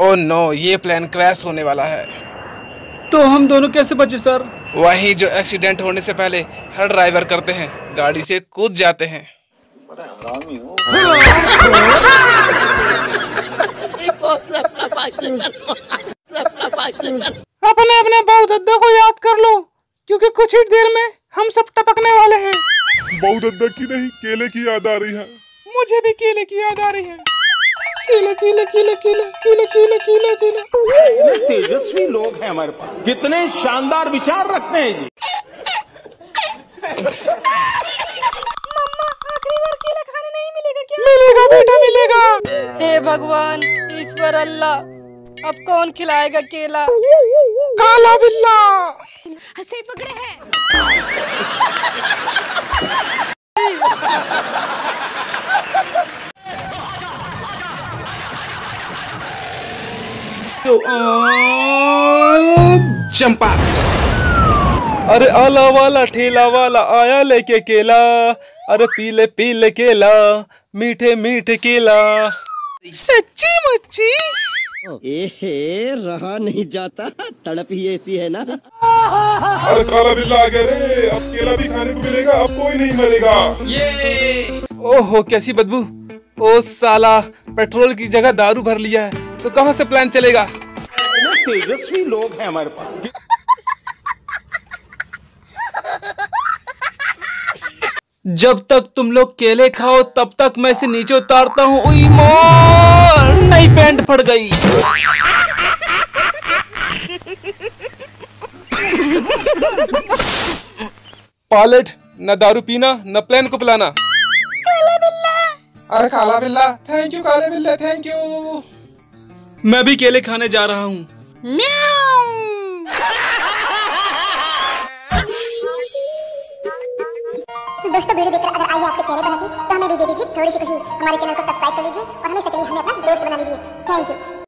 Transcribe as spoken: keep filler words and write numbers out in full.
ओह no, ये plan crash होने वाला है। तो हम दोनों कैसे बचे सर? वही जो एक्सीडेंट होने से पहले हर ड्राइवर करते हैं, गाड़ी से कूद जाते हैं। बड़ा हरामी हो। अपने अपने बहु दद्दा को याद कर लो, क्योंकि कुछ ही देर में हम सब टपकने वाले हैं। बहु दद्दा की नहीं, केले की याद आ रही है। मुझे भी केले की याद आ रही है। केले केले केले केले केले केले केले केले। कितने तेजस्वी लोग हैं हमारे पास, कितने शानदार विचार रखते हैं जी। मम्मा, आखिरी बार केला खाने नहीं मिलेगा क्या? मिलेगा बेटा, मिलेगा। हे भगवान ईश्वर अल्लाह, अब कौन खिलाएगा केला? काला बिल्ला। हंसे पकड़े हैं। चंपा। अरे आला वाला ठेला वाला आया लेके केला, अरे पीले पीले केला, मीठे मीठे केला। सच्ची मुच्ची। एहे, रहा नहीं जाता, तड़प ही ऐसी है ना। अरे काला बिल्ला आ गया रे, अब केला भी खाने को मिलेगा, अब कोई नहीं मरेगा। ये ओहो कैसी बदबू। ओ साला, पेट्रोल की जगह दारू भर लिया है, तो कहाँ से प्लान चलेगा? कितने तेजस्वी लोग हैं हमारे पास। जब तक तुम लोग केले खाओ तब तक मैं इसे नीचे उतारता हूँ। उई मोर, नई पैंट फट गई। पायलट, न दारू पीना न प्लेन को पिलाना। काला बिल्ला। अरे काला बिल्ला, थैंक यू काले बिल्ले, थैंक यू। मैं भी केले खाने जा रहा हूँ। दोस्तों वीडियो देखकर अगर आई आपके चेहरे पर हंसी तो हमें भी दे दीजिए थोड़ी सी खुशी। हमारे चैनल को सब्सक्राइब कर लीजिए और हमें सक्रिय हमें अपना दोस्त बना लीजिए। Thank you.